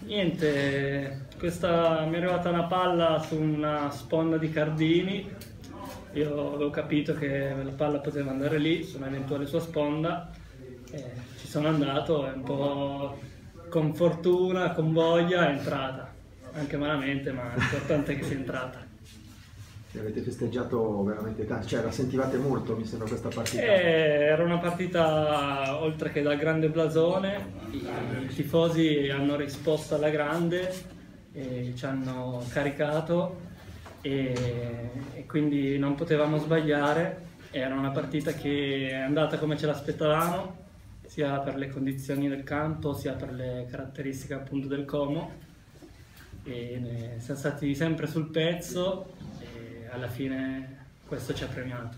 Niente, questa mi è arrivata una palla su una sponda di Cardini. Io avevo capito che la palla poteva andare lì su un'eventuale sua sponda, ci sono andato e un po' con fortuna, con voglia è entrata, anche malamente, ma l'importante è che sia entrata. Avete festeggiato veramente tanto, cioè la sentivate molto, mi sembra, questa partita. Era una partita, oltre che dal grande blasone, i tifosi hanno risposto alla grande, ci hanno caricato e quindi non potevamo sbagliare. Era una partita che è andata come ce l'aspettavamo, sia per le condizioni del campo, sia per le caratteristiche appunto del Como, e siamo stati sempre sul pezzo. Alla fine questo ci ha premiato.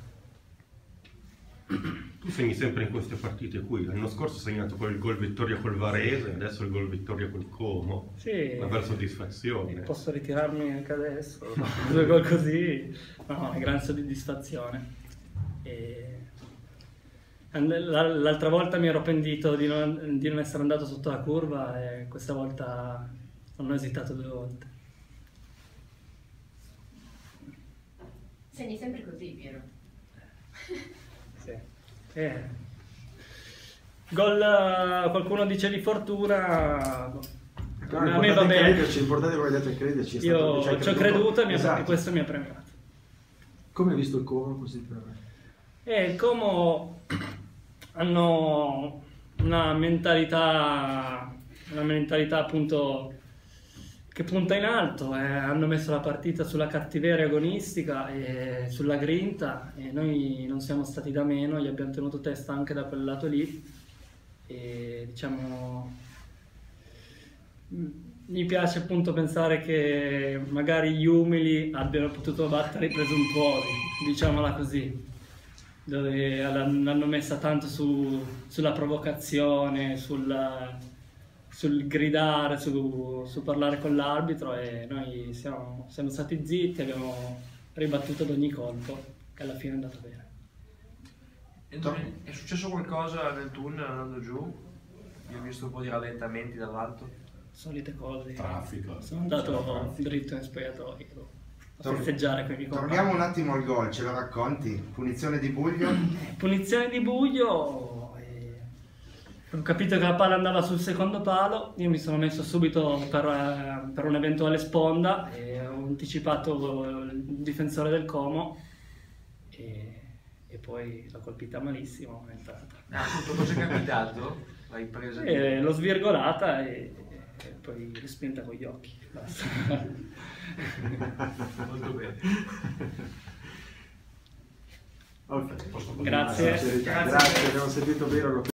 Tu segni sempre in queste partite qui. L'anno scorso hai segnato il gol vittoria col Varese, adesso il gol vittoria col Como. Sì, una bella soddisfazione. Posso ritirarmi anche adesso, due gol così, no, è gran soddisfazione. L'altra volta mi ero pentito di non essere andato sotto la curva e questa volta non ho esitato 2 volte. Segni sempre così, Piero. Sì. Gol, qualcuno dice di fortuna, a me va bene. L'importante è che avete crederci. Io ci ho creduto e esatto. questo mi ha premiato. Come hai visto il Como così per me? Il Como hanno una mentalità appunto che punta in alto, hanno messo la partita sulla cattiveria agonistica e sulla grinta, e noi non siamo stati da meno, gli abbiamo tenuto testa anche da quel lato lì, e diciamo mi piace appunto pensare che magari gli umili abbiano potuto battere i presuntuosi, diciamola così, dove l'hanno messa tanto sulla provocazione, sul gridare, su parlare con l'arbitro, e noi siamo stati zitti, abbiamo ribattuto ad ogni colpo e alla fine è andato bene. È successo qualcosa nel tunnel andando giù? Io ho visto un po' di rallentamenti dall'alto. Solite cose. Traffico. Sono andato dritto in spogliatoio a festeggiare con i compagni. Torniamo un attimo al gol, ce lo racconti? Punizione di Buglio? Punizione di Buglio. Ho capito che la palla andava sul secondo palo, io mi sono messo subito per un'eventuale sponda e ho anticipato il difensore del Como e poi l'ho colpita malissimo, è entrata. Cosa è capitato? L'hai presa? L'ho svirgolata e poi l'ho spinta con gli occhi. Basta. Molto bene. Okay. Grazie. Grazie, abbiamo sentito bene.